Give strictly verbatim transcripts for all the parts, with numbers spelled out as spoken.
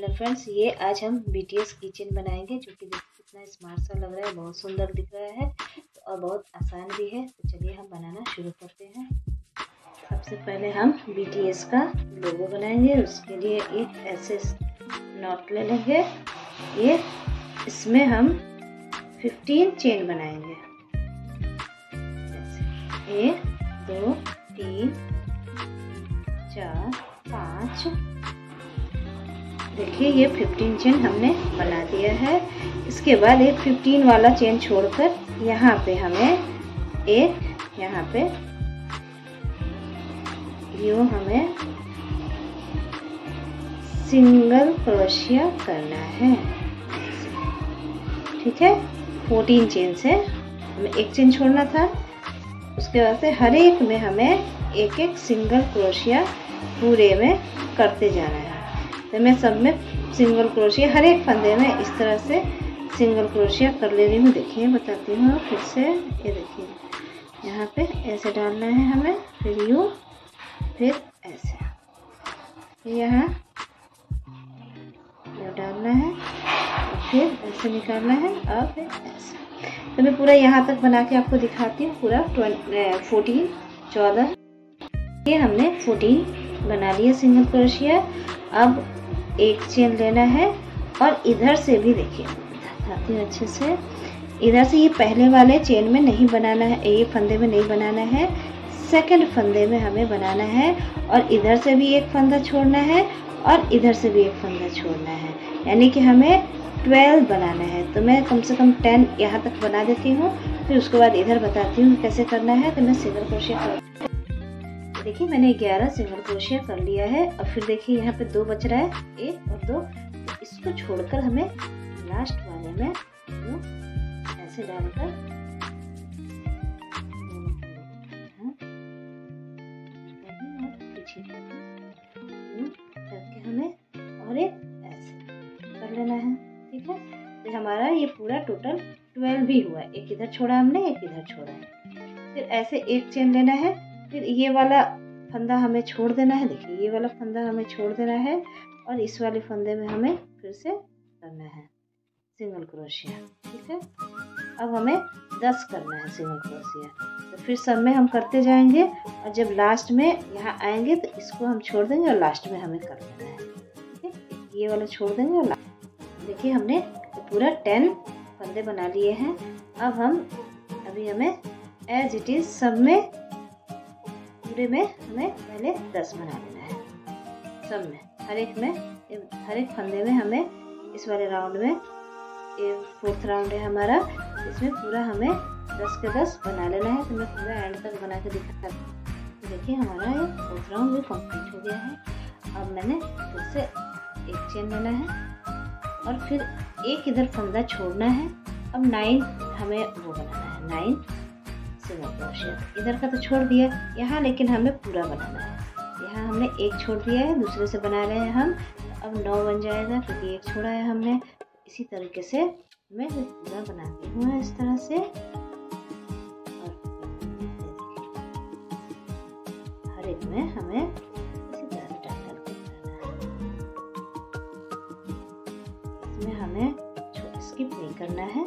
Hello friends, ये आज हम बीटीएस कीचेन बनाएंगे जो कि देखिए कितना स्मार्ट सा लग रहा है, बहुत सुंदर दिख रहा है और बहुत आसान भी है। तो चलिए हम बनाना शुरू करते हैं। सबसे पहले हम बीटीएस का लोगो बनाएंगे। उसके लिए एक ऐसे नॉट ले लेंगे। ये इसमें हम पंद्रह चेन बनाएंगे। एक दो तीन चार पाँच, देखिए ये पंद्रह चेन हमने बना दिया है। इसके बाद एक पंद्रह वाला चेन छोड़कर यहाँ पे हमें एक यहाँ पे यूँ हमें सिंगल क्रोशिया करना है। ठीक है, चौदह चेन से हमें एक चेन छोड़ना था। उसके बाद से हर एक में हमें एक एक सिंगल क्रोशिया पूरे में करते जाना है। तो मैं सब में सिंगल क्रोशिया हर एक फंदे में इस तरह से सिंगल क्रोशिया कर ले रही हूँ। देखिए बताती हूँ फिर से। ये देखिए यहाँ पे ऐसे डालना है हमें, फिर यूँ, फिर ऐसे यहाँ डालना है और फिर ऐसे निकालना है और फिर ऐसे। तो मैं पूरा यहाँ तक बना के आपको दिखाती हूँ। पूरा फोर्टीन चौदह ये हमने फोर्टीन बना लिया सिंगल क्रोशिया। अब एक चेन लेना है और इधर से भी देखिए दिखाती हूँ अच्छे से। इधर से ये पहले वाले चेन में नहीं बनाना है, ये फंदे में नहीं बनाना है, सेकंड फंदे में हमें बनाना है। और इधर से भी एक फंदा छोड़ना है और इधर से भी एक फंदा छोड़ना है, यानी कि हमें ट्वेल्व बनाना है। तो मैं कम से कम टेन यहाँ तक बना देती हूँ, फिर उसके बाद इधर बताती हूँ कैसे करना है। तो मैं सिंगल क्रोशिया कर देखिए मैंने ग्यारह सिंगल क्रोशिया कर लिया है। और फिर देखिए यहाँ पे दो बच रहा है, एक और दो। तो इसको छोड़कर हमें लास्ट वाले में ऐसे डालकर पीछे करके हमें और एक ऐसे कर लेना है। ठीक है, तो हमारा ये पूरा टोटल ट्वेल्व भी हुआ। एक इधर छोड़ा हमने, एक इधर छोड़ा है। फिर ऐसे एक चेन लेना है, फिर ये वाला फंदा हमें छोड़ देना है। देखिए ये वाला फंदा हमें छोड़ देना है और इस वाले फंदे में हमें फिर से करना है सिंगल क्रोशिया। ठीक है, अब हमें दस करना है सिंगल क्रोशिया। तो फिर सब में हम करते जाएंगे और जब लास्ट में यहाँ आएंगे तो इसको हम छोड़ देंगे और लास्ट में हमें कर देना है। ठीक है, ये वाला छोड़ देंगे और लास्ट। देखिए हमने पूरा टेन फंदे बना लिए हैं। अब हम अभी हमें एज इट इज सब में पूरे में हमें पहले दस बना लेना है। सब में हर एक में हर एक फंदे में हमें इस वाले राउंड में, ये फोर्थ राउंड है हमारा, इसमें पूरा हमें दस के दस बना लेना है। तो मैं पूरा एंड तक बना के दिखा तो देखिए हमारा ये फोर्थ राउंड भी कंप्लीट हो गया है। अब मैंने फिर से एक चेन लेना है और फिर एक इधर फंदा छोड़ना है। अब नाइन हमें वो बनाना है, नाइन सिंगल क्रोशिया। इधर का तो छोड़ दिया यहाँ, लेकिन हमें पूरा बनाना है। यहाँ हमने एक छोड़ दिया है, दूसरे से बना रहे हैं हम। अब नौ बन जाएगा क्योंकि एक छोड़ा है हमने। इसी तरीके से मैं पूरा बनाती हूँ इस तरह से। और हर एक में हमें इसी तरह से टाइट करके बनाना है। इसमें हमें स्किप नहीं करना है।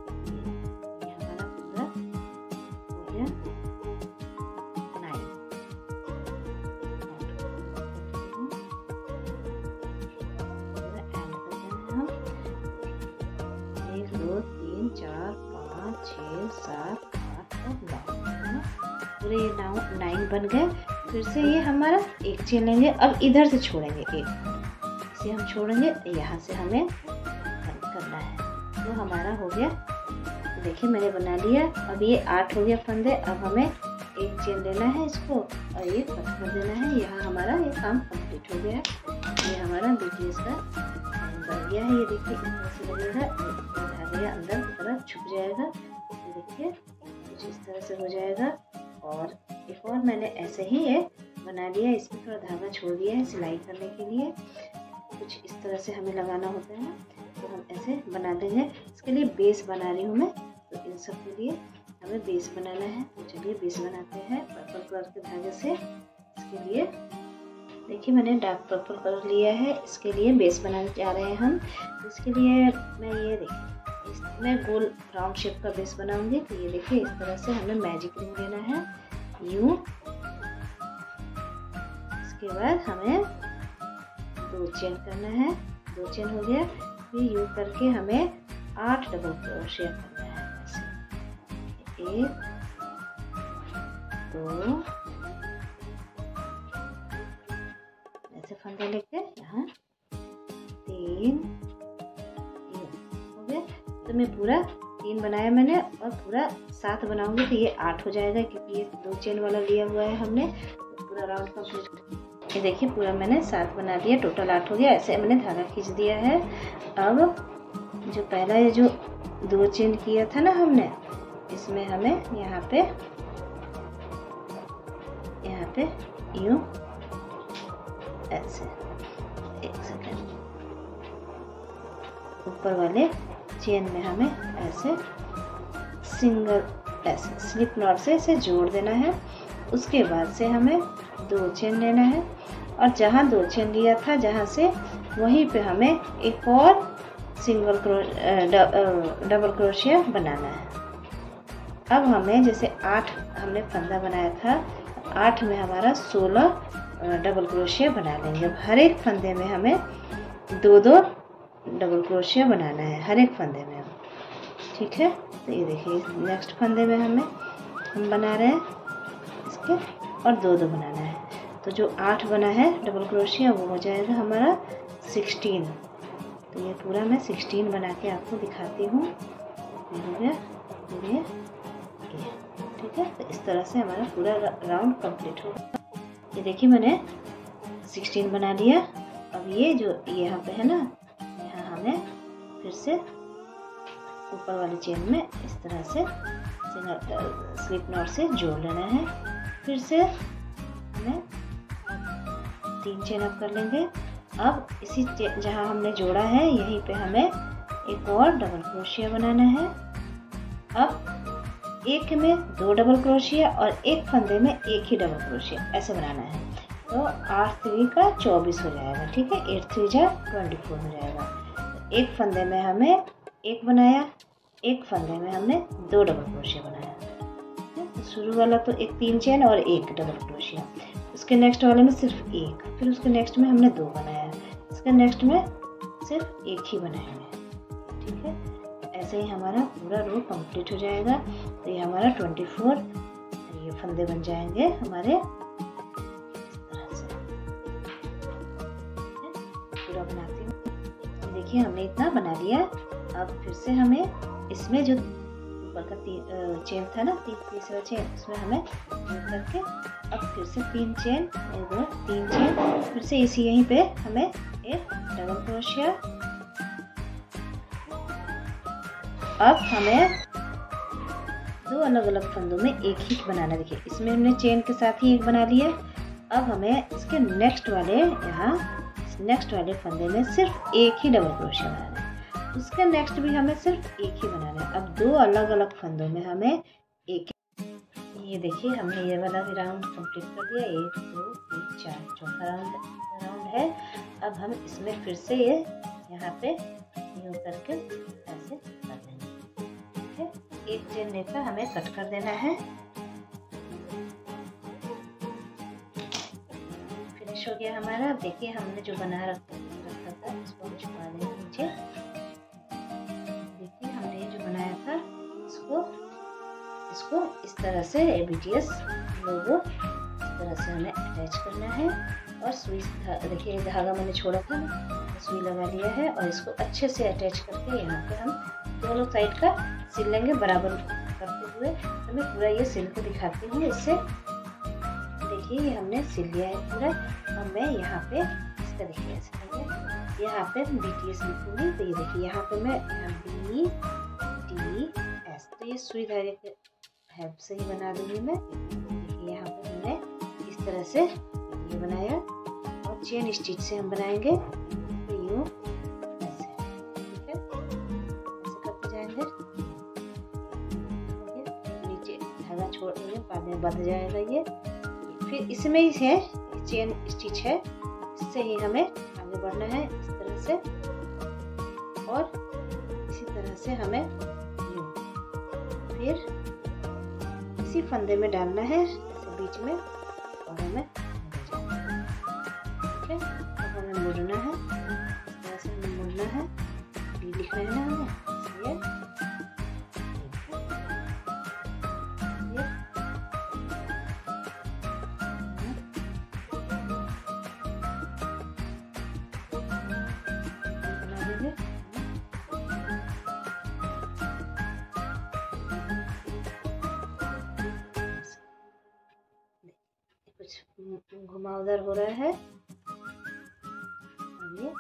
दो तीन चार पाँच छः सात आठ और नौ, पूरे ये नाउ नाइन बन गए। फिर से ये हमारा एक चेन लेंगे। अब इधर से छोड़ेंगे एक, इसे हम छोड़ेंगे, यहाँ से हमें करना है। तो हमारा हो गया। देखिए मैंने बना लिया। अब ये आठ हो गया फंदे। अब हमें एक चेन लेना है इसको और ये कट कर देना है। यहाँ हमारा ये काम कंप्लीट हो गया। ये हमारा बीटीएस का बन गया है। ये देखिए ऐसे लगेगा, धागा अंदर की तरफ छुप जाएगा। ये देखिए कुछ इस तरह से हो जाएगा। और एक और मैंने ऐसे ही ये बना लिया, इसमें थोड़ा धागा छोड़ दिया है सिलाई करने के लिए। कुछ इस तरह से हमें लगाना होता है, तो हम ऐसे बना देंगे। इसके लिए बेस बना रही हूँ मैं, तो इन सब के लिए हमें बेस बनाना है। तो चलिए बेस बनाते हैं पर्पल कलर के धागे से। इसके लिए देखिए मैंने डार्क पर्पल कलर लिया है, इसके लिए बेस बनाने जा रहे हैं हम। इसके लिए मैं ये देखिए इसमें गोल राउंड शेप का बेस बनाऊंगी। तो ये देखिए इस तरह से हमें मैजिक रिंग लेना है यूं। इसके बाद हमें दो चेन करना है, दो चेन हो गया। फिर यूं करके हमें आठ डबल क्रोशिया करना है। ऐसे एक दो, ऐसे फंदे लेके यहाँ तीन, तीन हो गया। तो मैं पूरा तीन बनाया मैंने और पूरा सात बनाऊंगी तो ये आठ हो जाएगा, क्योंकि ये दो चेन वाला लिया हुआ है हमने। तो पूरा राउंड कंप्लीट, ये देखिए पूरा मैंने सात बना दिया, टोटल आठ हो गया। ऐसे मैंने धागा खींच दिया है। अब जो पहला ये जो दो चेन किया था ना हमने, इसमें हमें यहाँ पे यहाँ पे यूं ऐसे एक सेकंड ऊपर वाले चेन में हमें ऐसे सिंगल ऐसे स्लिप नॉट से इसे जोड़ देना है। उसके बाद से हमें दो चेन लेना है और जहाँ दो चेन लिया था जहाँ से, वहीं पे हमें एक और सिंगल क्रो डबल क्रोशिया बनाना है। अब हमें जैसे आठ हमने फंदा बनाया था, आठ में हमारा सोलह डबल क्रोशिया बना लेंगे। अब हर एक फंदे में हमें दो दो डबल क्रोशिया बनाना है, हर एक फंदे में, ठीक है। तो ये देखिए नेक्स्ट फंदे में हमें हम बना रहे हैं इसके, और दो दो बनाना है। तो जो आठ बना है डबल क्रोशिया वो हो जाएगा हमारा सिक्सटीन। तो ये पूरा मैं सिक्सटीन बना के आपको दिखाती हूँ। ये हो गया, ये ठीक है। तो इस तरह से हमारा पूरा राउंड कंप्लीट होगा। ये देखिए मैंने सिक्सटीन बना लिया। अब ये जो यहाँ पे है ना, यहाँ हमें फिर से ऊपर वाली चेन में इस तरह से स्लिप नॉट से जोड़ लेना है। फिर से हमें तीन चेन अप कर लेंगे। अब इसी जहाँ हमने जोड़ा है यहीं पे हमें एक और डबल क्रोशिया बनाना है। अब एक में दो डबल क्रोशिया और एक फंदे में एक ही डबल क्रोशिया ऐसे बनाना है। तो आठ थ्री का चौबीस हो जाएगा, ठीक है। एट थ्री जा ट्वेंटी फोर हो जाएगा। तो एक फंदे में हमें एक बनाया, एक फंदे में हमने दो डबल क्रोशिया बनाया। तो शुरू वाला तो एक तीन चेन और एक डबल क्रोशिया, उसके नेक्स्ट वाले में सिर्फ एक, फिर उसके नेक्स्ट में हमने दो बनाया, इसके नेक्स्ट में सिर्फ एक ही बनाएंगे, ठीक है। ऐसे ही हमारा पूरा रो कंप्लीट हो जाएगा। तो ये हमारा ट्वेंटी फोर ये फंदे बन जाएंगे हमारे इस तरह से। पूरा बनाती हूँ। देखिए हमने इतना बना लिया। अब फिर से हमें इसमें जो ऊपर का चेन था ना, ती, तीसरा चेन, उसमें हमें करके अब फिर से तीन चेन, एक दो तीन चेन, फिर से इसी यहीं पे हमें एक डबल क्रोशिया। अब हमें दो अलग अलग फंदों में एक ही बनाना। देखिए इसमें हमने चेन के साथ ही एक बना लिया। अब हमें इसके नेक्स्ट वाले यहाँ नेक्स्ट वाले फंदे में सिर्फ एक ही डबल क्रोशिया बनाना है, उसके नेक्स्ट भी हमें सिर्फ एक ही बनाना है। अब दो अलग अलग फंदों में हमें एक, ये देखिए हमने ये वाला भी राउंड कंप्लीट कर दिया। एक दो तीन चार, चौथा राउंड राउंड है। अब हम इसमें फिर से ये यहाँ पे यूं करके ऐसे कर देंगे, ठीक है। एक चेन लेकर हमें कट कर देना है। फिनिश हो गया हमारा। देखिए हमने जो बना रखा रखा था इसको हम छुपा देंगे नीचे। देखिए हमने ये जो बनाया था इसको इसको इस तरह से A B T S logo इस तरह से हमें अटैच करना है। और सुई देखिए धागा मैंने छोड़ा था ना, सुई लगा लिया है और इसको अच्छे से अटैच करके यहाँ पे हम दोनों साइड का सिल लेंगे बराबर करते हुए। तो मैं पूरा ये सिल के दिखाती हूँ। इससे देखिए ये हमने सिल लिया है पूरा। और मैं यहाँ पे इसका देखिए ऐसे करेंगे, यहाँ पे बी टी एस लिखूंगी। तो ये देखिए यहाँ पे मैं बी टी एस, तो ये सुई धागे के हेल्प से ही बना दूंगी मैं। देखिए यहाँ पे हमने इस तरह से ये बनाया और चेन स्टिच से हम बनाएंगे। तो यूँ ऐसे, ठीक है, ऐसे करते जाएंगे। नीचे छोड़ देंगे, बाद में बंध जाएगा ये। फिर इसमें ही है चेन स्टिच है, ऐसे ही हमें आगे बढ़ना है इस तरह से, और इसी तरह से हमें यूं फिर इसी फंदे में डालना है ऐसे बीच में, और हमें ठीक है। अब हमें मुड़ना है इस तरह से, हमें मुड़ना है, डी लिखना है ना हमें, इसलिए बना देंगे। कुछ घुमावदार हो रहा है, और ये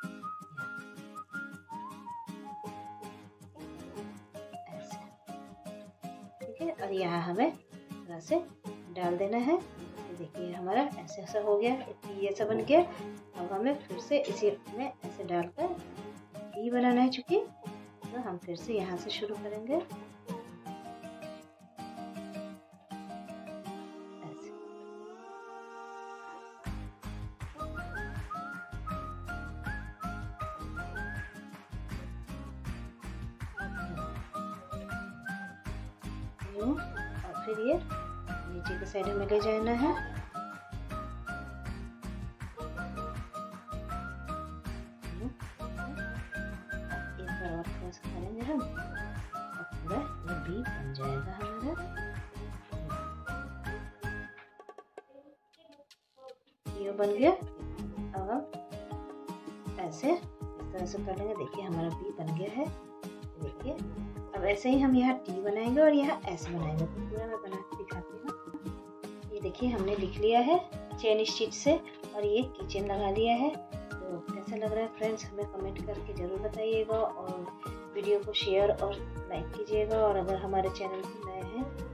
ऐसे, ठीक है। और यहाँ हमें थोड़ा से डाल देना है। देखिए हमारा ऐसे ऐसा हो गया, ये ऐसा बन गया। अब हमें फिर से इसी में ऐसे डालकर टी बनाना है, चूंकि तो हम फिर से यहाँ से शुरू करेंगे ऐसे। यूं, और फिर ये नीचे की साइड में ले जाना है, एक बार और क्रॉस करेंगे हम, और पूरा ये बी बन जाएगा हमारा। ये बन गया। अब हम ऐसे इस तरह से कर लेंगे। देखिए हमारा बी बन गया है। देखिए अब ऐसे ही हम यहाँ टी बनाएंगे और यहाँ ऐसे बनाएंगे। तो पूरा मैं बना के दिखाती हूँ। ये देखिए हमने लिख लिया है चेन स्टिच से, और ये किचन लगा लिया है। तो कैसा लग रहा है फ्रेंड्स, हमें कमेंट करके ज़रूर बताइएगा, और वीडियो को शेयर और लाइक कीजिएगा। और अगर हमारे चैनल पर नए हैं